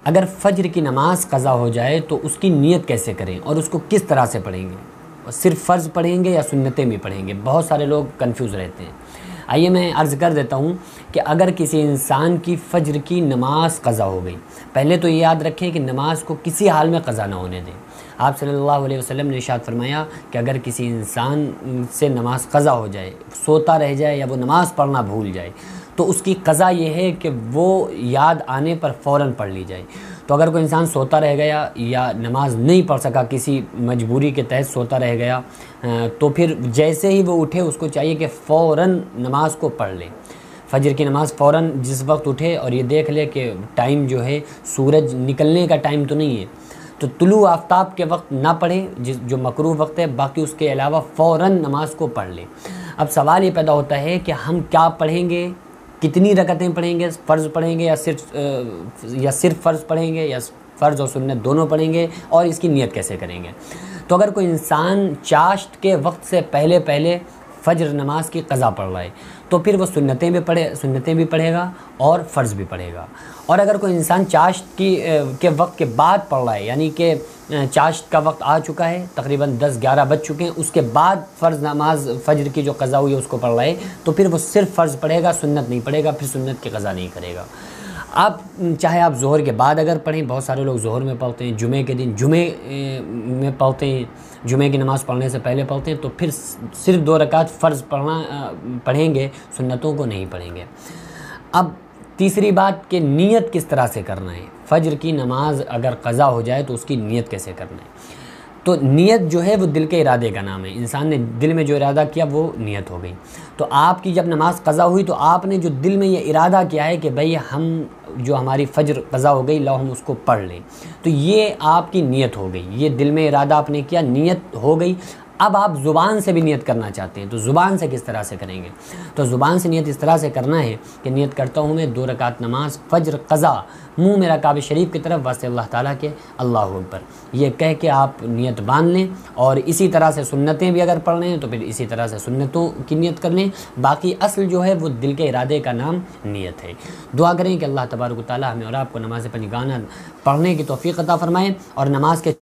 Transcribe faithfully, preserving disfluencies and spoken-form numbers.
اگر فجر کی نماز قضا ہو جائے تو اس کی نیت کیسے کریں اور اس کو کس طرح سے پڑھیں گے؟ صرف فرض پڑھیں گے یا سنتیں بھی پڑھیں گے؟ بہت سارے لوگ کنفیوز رہتے ہیں۔ آئیے میں عرض کر دیتا ہوں کہ اگر کسی انسان کی فجر کی نماز قضا ہو گئی، پہلے تو یہ یاد رکھیں کہ نماز کو کسی حال میں قضا نہ ہونے دیں۔ آپ صلی اللہ علیہ وسلم نے ارشاد فرمایا کہ اگر کسی انسان سے نماز قضا ہو جائے، سوتا رہ جائے یا وہ نماز پڑھنا بھول جائے، تو اس کی قضا یہ ہے کہ وہ یاد آنے پر فوراً پڑھ لی جائے۔ تو اگر کوئی انسان سوتا رہ گیا یا نماز نہیں پڑھ سکا، کسی مجبوری کے تحت سوتا رہ گیا، تو پھر جیسے ہی وہ اٹھے اس کو چاہیے کہ فوراً نماز کو پڑھ لے۔ فجر کی نماز فوراً جس وقت اٹھے اور یہ دیکھ لے کہ ٹائم جو ہے سورج نکلنے کا ٹائم تو نہیں ہے، تو طلوع آفتاب کے وقت نہ پڑھے جس جو مکروہ وقت ہے، باقی اس کے علاوہ فوراً نماز کو پڑھ لے۔ اب سوال یہ پیدا ہوتا ہے کہ ہم کیا پڑھیں گے، کتنی رکعتیں پڑھیں گے، فرض پڑھیں گے یا صرف یا صرف فرض پڑھیں گے یا فرض اور سنت دونوں پڑھیں گے، اور اس کی نیت کیسے کریں گے؟ تو اگر کوئی انسان چاشت کے وقت سے پہلے پہلے فجر نماز کی قضا پڑھ رہا ہے تو پھر وہ سنتیں بھی پڑھے سنتیں بھی پڑھے گا اور فرض بھی پڑھے گا۔ اور اگر کوئی انسان چاشت کی کے وقت کے بعد پڑھ رہا ہے، یعنی کہ چاشت کا وقت آ چکا ہے، تقریباً دس گیارہ بج چکے ہیں، اس کے بعد فرض نماز فجر کی جو قضا ہوئی ہے اس کو پڑھ رہا ہے، تو پھر وہ صرف فرض پڑھے گا، سنت نہیں پڑھے گا، پھر سنت کی قضا نہیں کرے گا۔ آپ چاہے آپ ظہر کے بعد اگر پڑھیں، بہت سارے لوگ ظہر میں پڑھتے ہیں، جمعے کے دن جمعے میں پڑھتے ہیں، جمعے کی نماز پڑھنے سے پہلے پڑھتے ہیں، تو پھر صرف دو رکعت فرض پڑھنا پڑھیں گے، سنتوں کو نہیں پڑھیں گے۔ اب تیسری بات کہ نیت کس طرح سے کرنا ہے۔ فجر کی نماز اگر قضا ہو جائے تو اس کی نیت کیسے کرنا ہے؟ تو نیت جو ہے وہ دل کے ارادے کا نام ہے، انسان نے دل میں جو ارادہ کیا وہ نیت ہو گئی۔ تو آپ کی جب نماز قضا ہوئی تو آپ نے جو دل میں یہ ارادہ کیا ہے کہ بھئی ہم جو ہماری فجر قضا ہو گئی لاؤ ہم اس کو پڑھ لیں، تو یہ آپ کی نیت ہو گئی، یہ دل میں ارادہ آپ نے کیا، نیت ہو گئی۔ اب آپ زبان سے بھی نیت کرنا چاہتے ہیں تو زبان سے کس طرح سے کریں گے؟ تو زبان سے نیت اس طرح سے کرنا ہے کہ نیت کرتا ہوں میں دو رکعت نماز فجر قضا، منہ میرا کعبہ شریف کی طرف، واسطے اللہ تعالیٰ کے، اللہ اکبر، یہ کہہ کے آپ نیت باندھ لیں۔ اور اسی طرح سے سنتیں بھی اگر پڑھ رہے ہیں تو پھر اسی طرح سے سنتوں کی نیت کر لیں۔ باقی اصل جو ہے وہ دل کے ارادے کا نام نیت ہے۔ دعا کریں کہ اللہ تبارک و تعالیٰ ہمیں اور آپ کو نماز پنجگانہ پڑھنے کی توفیق عطا فرمائے اور نماز کے